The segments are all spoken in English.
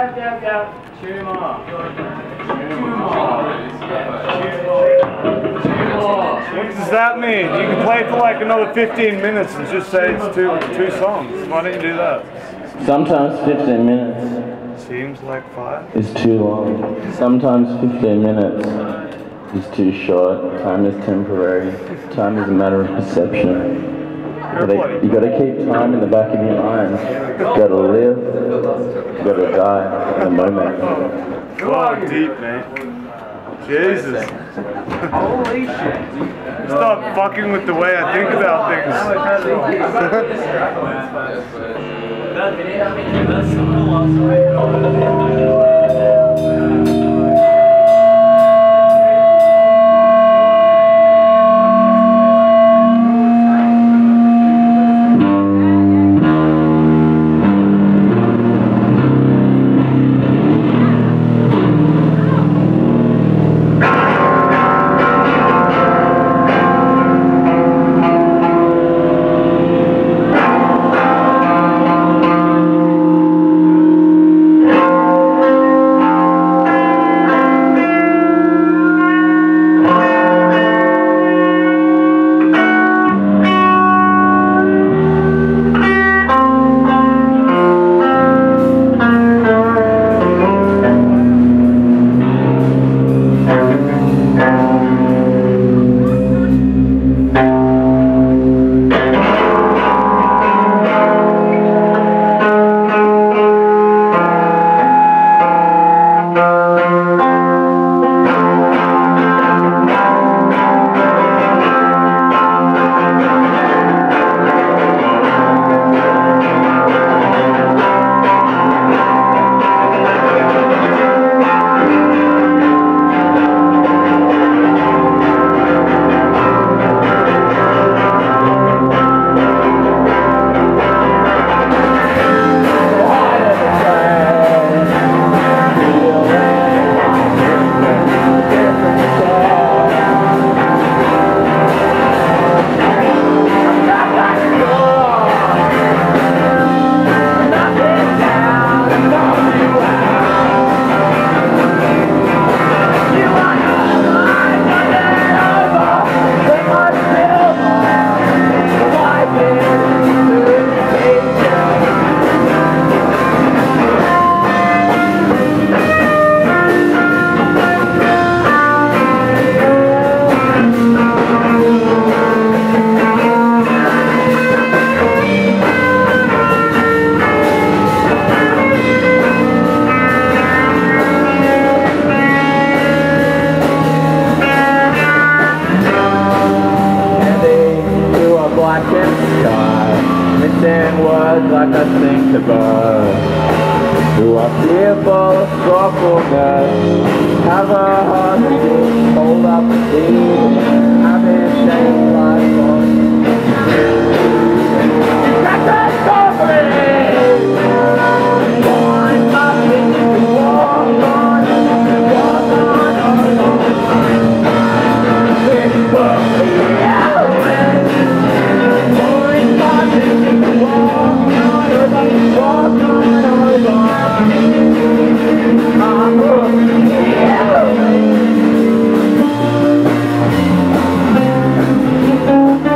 Cheer him up. What does that mean? You can play for like another 15 minutes and just say it's two songs. Why don't you do that? Sometimes 15 minutes Seems like 5. is too long. Sometimes 15 minutes is too short. Time is temporary. Time is a matter of perception. You gotta keep time in the back of your mind. You gotta live. You gotta die in the moment. Going deep, man. Jesus. Holy shit. Stop fucking with the way I think about things. Missing words like I think about who are fearful of thoughtfulness, have a heart to beat, hold up the deed, have it shaped like one. That's a story! One nothing to walk on, it's for the hours. One nothing to walk on, yeah.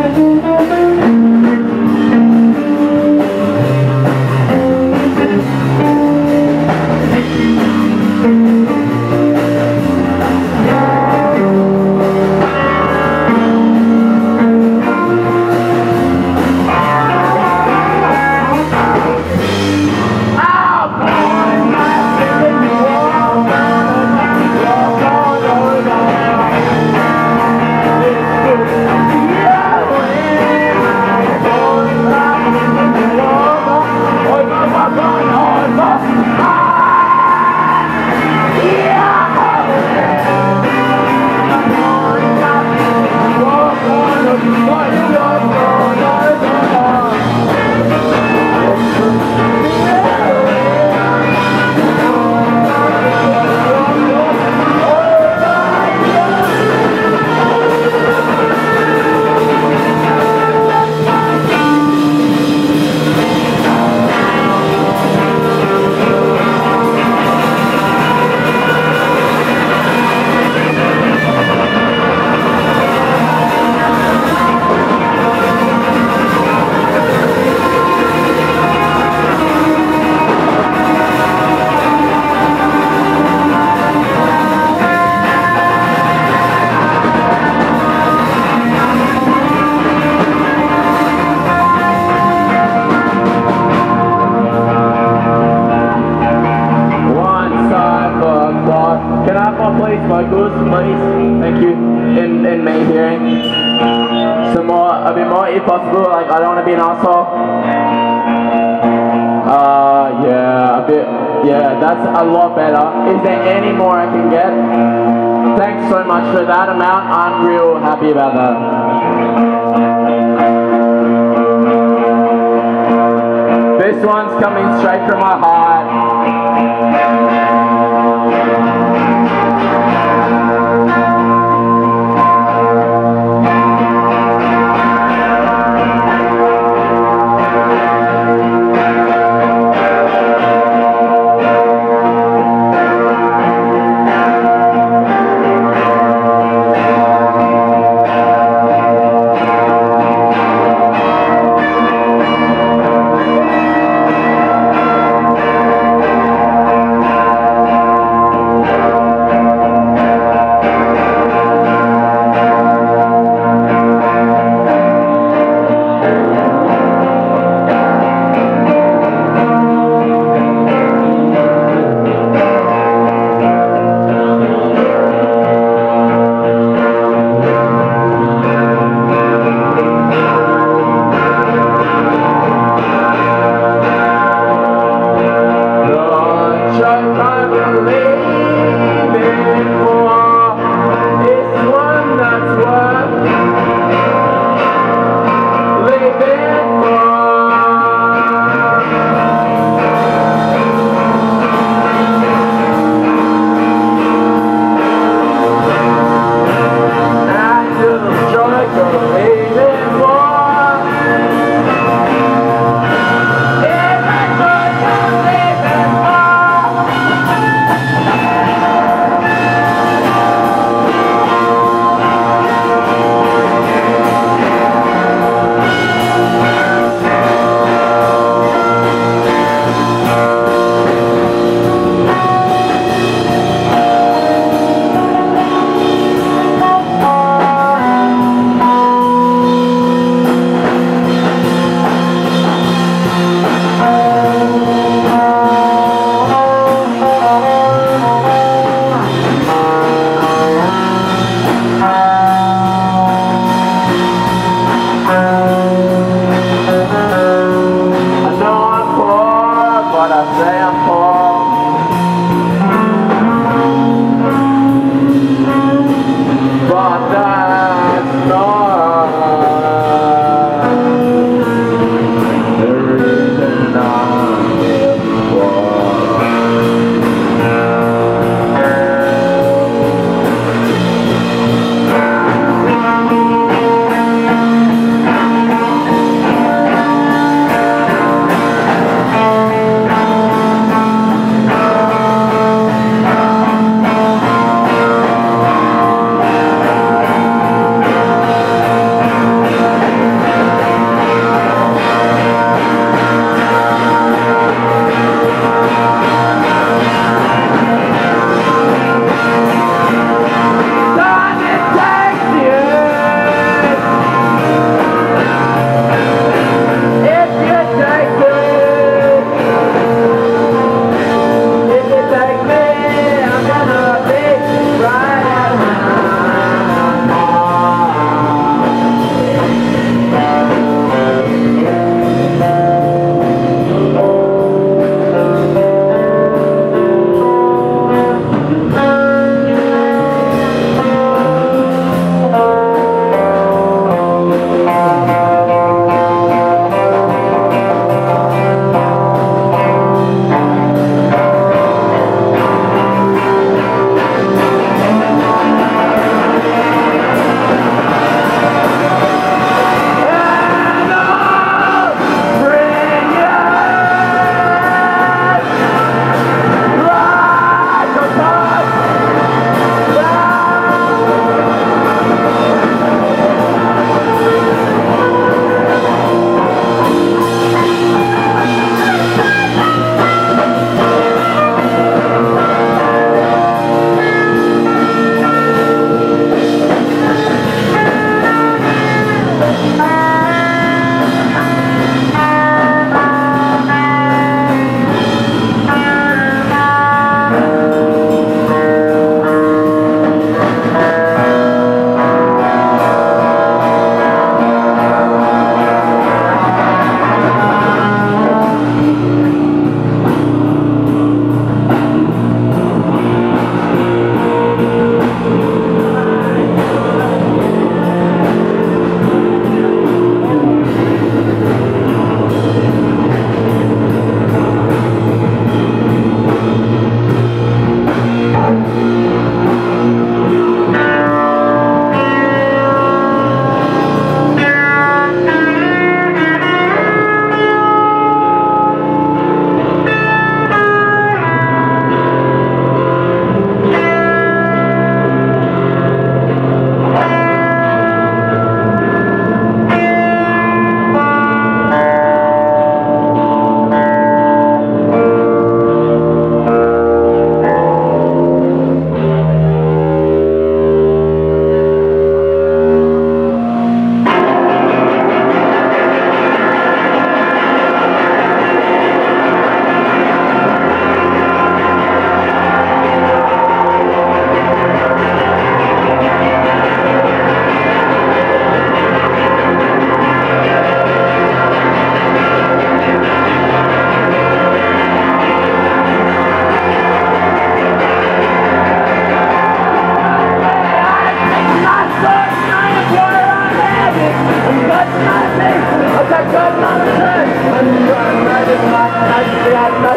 possible. Like, I don't want to be an asshole. Yeah, a bit. Yeah, that's a lot better. Is there any more I can get? Thanks so much for that amount. I'm real happy about that. This one's coming straight from my heart.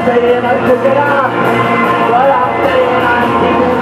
saying I took it off, but I'm saying I'm keeping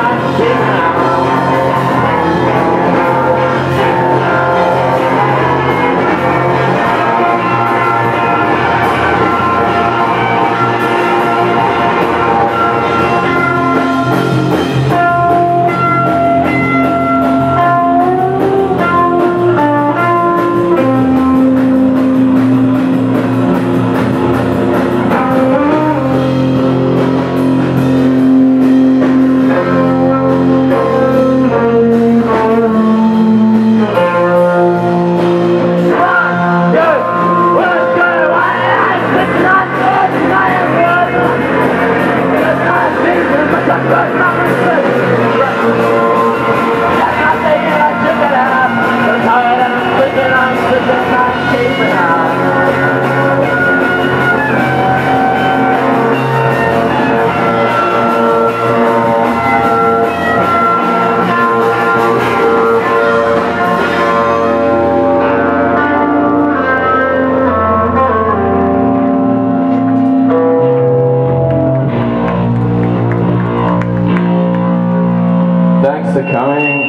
Thanks for coming.